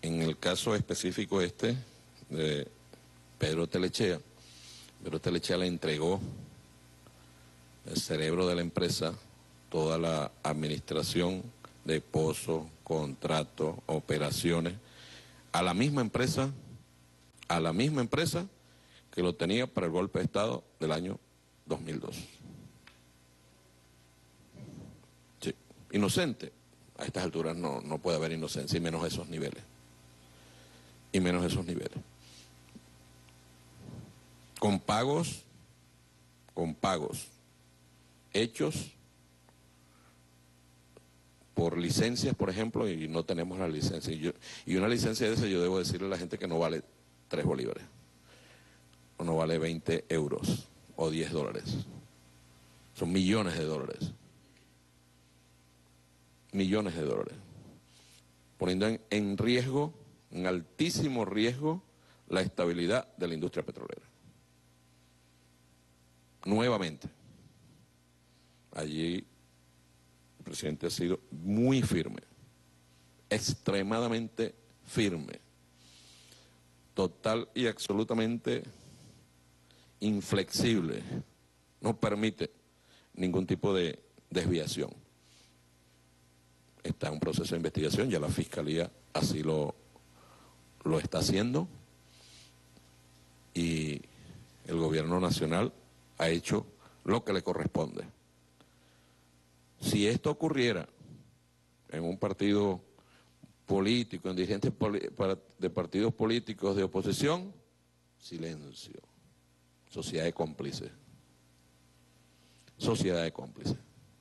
En el caso específico de Pedro Telechea le entregó el cerebro de la empresa, toda la administración de pozos, contratos, operaciones, a la misma empresa que lo tenía para el golpe de Estado del año 2002. Sí, inocente. A estas alturas no puede haber inocencia, y menos esos niveles. Con pagos hechos por licencias, por ejemplo, y no tenemos la licencia. Y una licencia de esa, yo debo decirle a la gente que no vale 3 bolívares, o no vale 20 euros, o 10 dólares. Son millones de dólares. Millones de dólares. Poniendo en riesgo, en altísimo riesgo, la estabilidad de la industria petrolera. Nuevamente, allí el presidente ha sido muy firme, extremadamente firme, total y absolutamente inflexible, no permite ningún tipo de desviación. Está en un proceso de investigación, ya la Fiscalía así lo está haciendo, y el gobierno nacional ha hecho lo que le corresponde. Si esto ocurriera en un partido político, en dirigentes de partidos políticos de oposición, silencio, sociedad de cómplices. Sociedad de cómplices.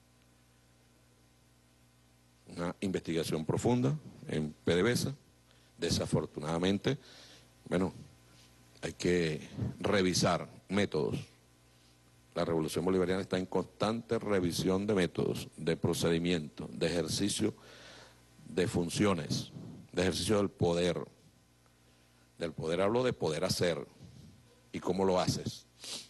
Una investigación profunda en PDVSA. Desafortunadamente, bueno, hay que revisar métodos. La Revolución Bolivariana está en constante revisión de métodos, de procedimientos, de ejercicio de funciones, de ejercicio del poder. Del poder hablo de poder hacer. ¿Y cómo lo haces?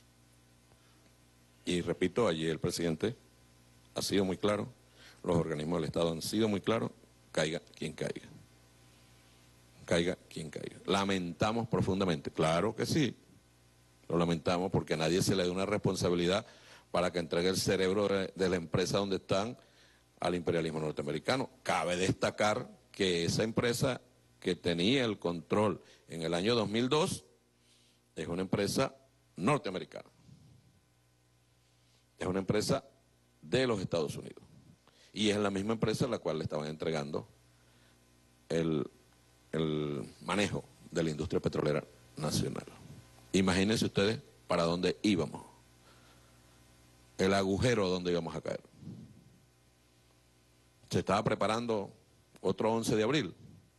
Y repito, allí el presidente ha sido muy claro, los organismos del Estado han sido muy claros, caiga quien caiga. Caiga quien caiga. Lamentamos profundamente, claro que sí, lo lamentamos, porque a nadie se le da una responsabilidad para que entregue el cerebro de la empresa donde están al imperialismo norteamericano. Cabe destacar que esa empresa que tenía el control en el año 2002 es una empresa norteamericana. Es una empresa de los Estados Unidos. Y es la misma empresa a la cual le estaban entregando el manejo de la industria petrolera nacional. Imagínense ustedes para dónde íbamos, el agujero donde íbamos a caer. Se estaba preparando otro 11 de abril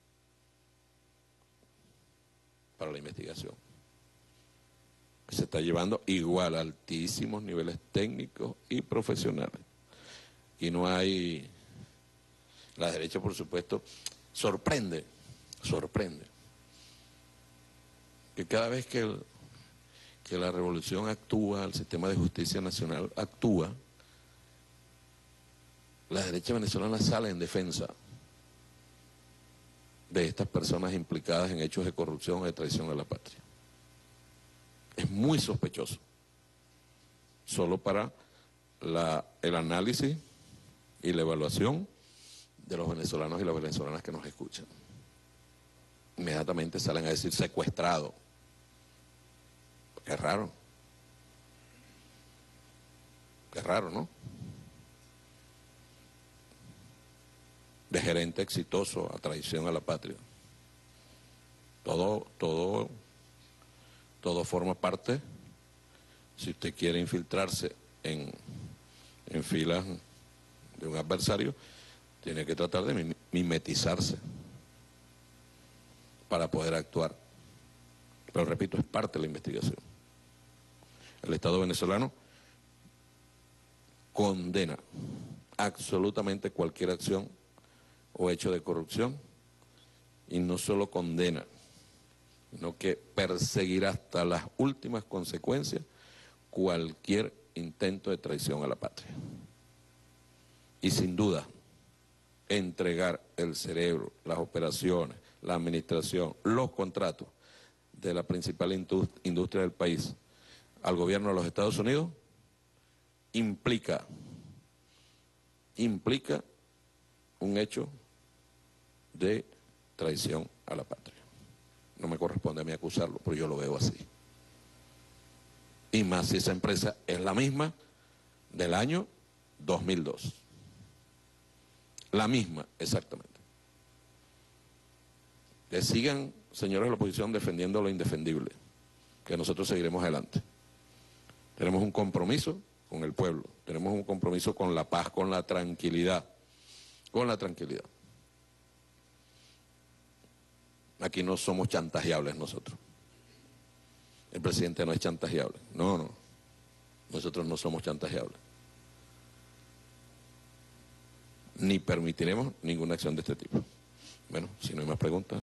para la investigación. Se está llevando igual a altísimos niveles técnicos y profesionales. Y no hay... La derecha, por supuesto, sorprende que cada vez que la revolución actúa, el sistema de justicia nacional actúa, la derecha venezolana sale en defensa de estas personas implicadas en hechos de corrupción o de traición a la patria. Es muy sospechoso, solo para el análisis y la evaluación de los venezolanos y las venezolanas que nos escuchan. Inmediatamente salen a decir secuestrado. Qué raro. Qué raro, ¿no? De gerente exitoso a traición a la patria. Todo forma parte, si usted quiere infiltrarse en filas de un adversario, tiene que tratar de mimetizarse para poder actuar. Pero repito, es parte de la investigación. El Estado venezolano condena absolutamente cualquier acción o hecho de corrupción, y no solo condena, sino que perseguirá hasta las últimas consecuencias cualquier intento de traición a la patria. Y sin duda, entregar el cerebro, las operaciones, la administración, los contratos de la principal industria del país al gobierno de los Estados Unidos implica un hecho de traición a la patria. No me corresponde a mí acusarlo, pero yo lo veo así. Y más si esa empresa es la misma del año 2002. La misma, exactamente. Que sigan, señores de la oposición, defendiendo lo indefendible, que nosotros seguiremos adelante. Tenemos un compromiso con el pueblo, tenemos un compromiso con la paz, con la tranquilidad, Aquí no somos chantajeables nosotros. El presidente no es chantajeable. No. Nosotros no somos chantajeables. Ni permitiremos ninguna acción de este tipo. Bueno, si no hay más preguntas.